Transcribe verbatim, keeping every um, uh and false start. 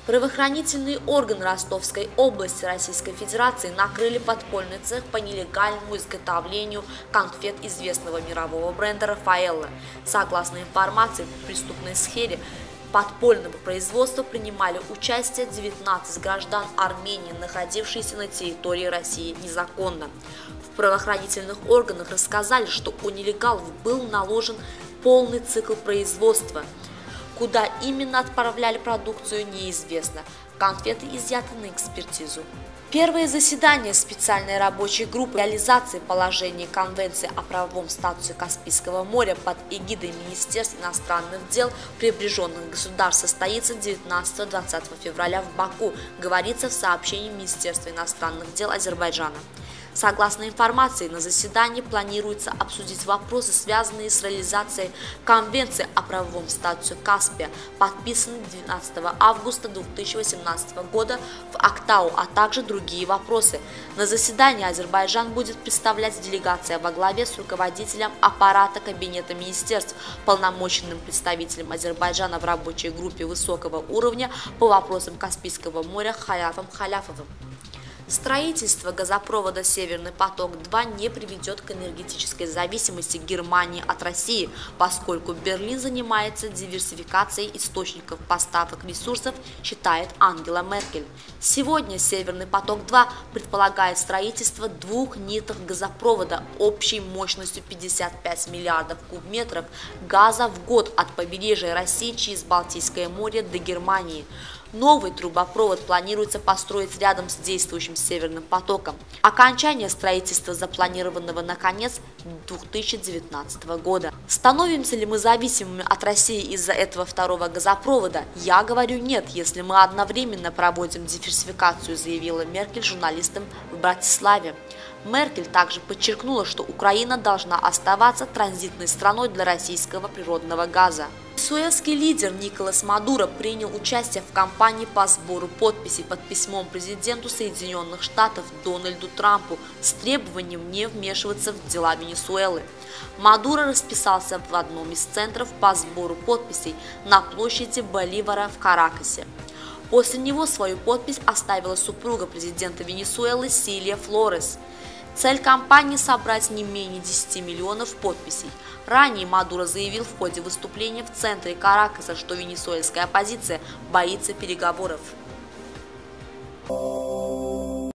Правоохранительные органы Ростовской области Российской Федерации накрыли подпольный цех по нелегальному изготовлению конфет известного мирового бренда «Рафаэлло». Согласно информации, в преступной сфере подпольного производства принимали участие девятнадцать граждан Армении, находившиеся на территории России незаконно. В правоохранительных органах рассказали, что у нелегалов был наложен полный цикл производства. Куда именно отправляли продукцию, неизвестно. Конфеты изъяты на экспертизу. Первое заседание специальной рабочей группы реализации положений Конвенции о правовом статусе Каспийского моря под эгидой Министерства иностранных дел прибрежных государств состоится девятнадцатого-двадцатого февраля в Баку, говорится в сообщении Министерства иностранных дел Азербайджана. Согласно информации, на заседании планируется обсудить вопросы, связанные с реализацией Конвенции о правовом статусе Каспия, подписанной двенадцатого августа две тысячи восемнадцатого года в Актау, а также другие вопросы. На заседании Азербайджан будет представлять делегация во главе с руководителем аппарата Кабинета министерств, полномоченным представителем Азербайджана в рабочей группе высокого уровня по вопросам Каспийского моря Халяфом Халяфовым. Строительство газопровода «Северный поток-два» не приведет к энергетической зависимости Германии от России, поскольку Берлин занимается диверсификацией источников поставок ресурсов, считает Ангела Меркель. Сегодня «Северный поток-два» предполагает строительство двух ниток газопровода общей мощностью пятьдесят пять миллиардов кубометров газа в год от побережья России через Балтийское море до Германии. Новый трубопровод планируется построить рядом с действующим «Северным потоком». Окончание строительства запланированного на конец две тысячи девятнадцатого года. Становимся ли мы зависимыми от России из-за этого второго газопровода? Я говорю нет, если мы одновременно проводим диверсификацию, заявила Меркель журналистам в Братиславе. Меркель также подчеркнула, что Украина должна оставаться транзитной страной для российского природного газа. Венесуэльский лидер Николас Мадуро принял участие в кампании по сбору подписей под письмом президенту Соединенных Штатов Дональду Трампу с требованием не вмешиваться в дела Венесуэлы. Мадуро расписался в одном из центров по сбору подписей на площади Боливара в Каракасе. После него свою подпись оставила супруга президента Венесуэлы Силья Флорес. Цель кампании – собрать не менее десяти миллионов подписей. Ранее Мадуро заявил в ходе выступления в центре Каракаса, что венесуэльская оппозиция боится переговоров.